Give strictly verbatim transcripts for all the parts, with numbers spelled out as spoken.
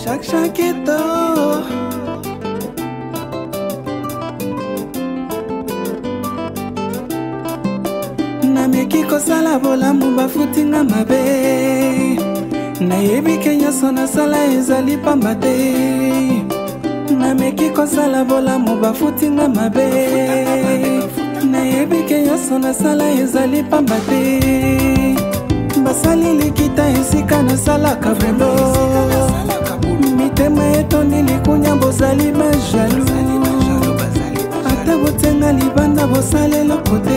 chaque chaqueto nameki kosala bolamu bafutinga mabe nayebi ke nyonso nasala ezali pamba te nameki kosala bolamu bafutinga mabe nayebi ke nyonso nasala ezali pamba te basali likita esika nasalaka vrelo mitema etondi likunya bozali bajalu ata botenga libanda bosala eloko te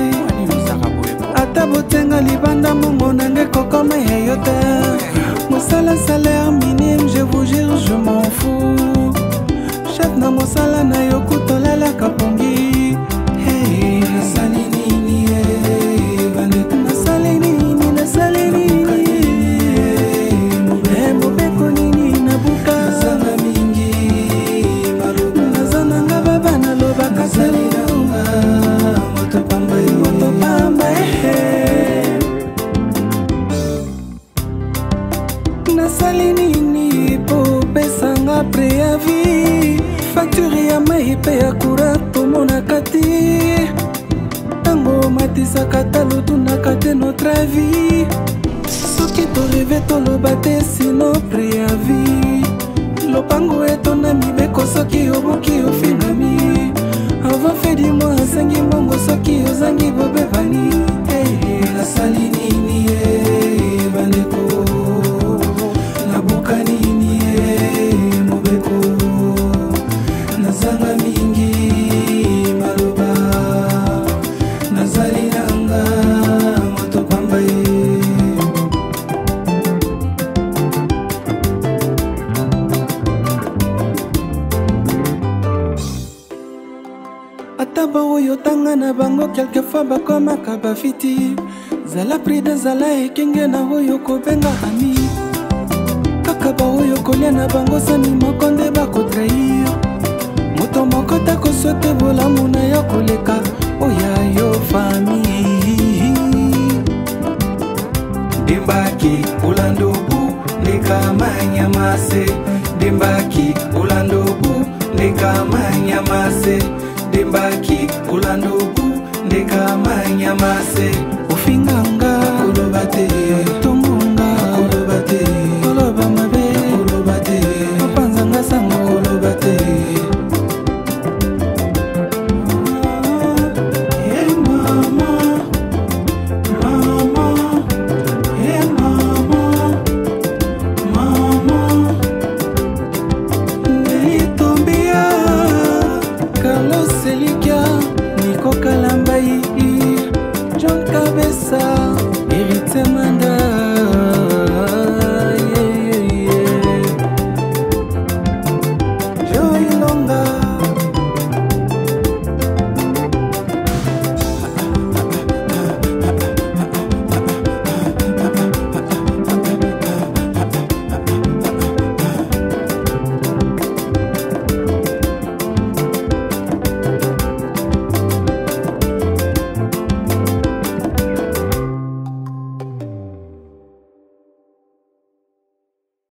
ata botenga libanda mongo nange kokoma ya yo te mosala salaire minime je vous jure je m'en fous chef na mosala na yo kutolalaka pongi hey, nasali nini hey, bandeko nasali nini nasali nini hey, mobeko nini nabuka nazanga mingi maloba nazananga baba naloba kasali nanga moto pamba moto pamba hey. Nasali nini po pesanga préavis facture ya mai pe ya courant tomonaka te ntango matisaka talotunaka te notre vie soki toreve toloba te sino préavis lopango etonda mibeko soki oboki ofingami avant fedi mo asengi mbongo soki ozangi bobevani hey, nasali nini hey, bandeko nabuka nini hey, mobeko nazanga mingi maloba nazali nanga moto pamba ye ata baoyo tanga na bango quelquefois bakomaka bafiti zala pride zala ekenge na oyo kobenga ami kaka baoyo kolia na bango sani moko nde bakotrahir moto moko takosote bolamu na yo koleka oya yo famille dimbaki ulandubu nekamanyamase dimbaki ulandubu nekamanyamase dimbaki ulandubu nekamanyamase ufinganga kolobate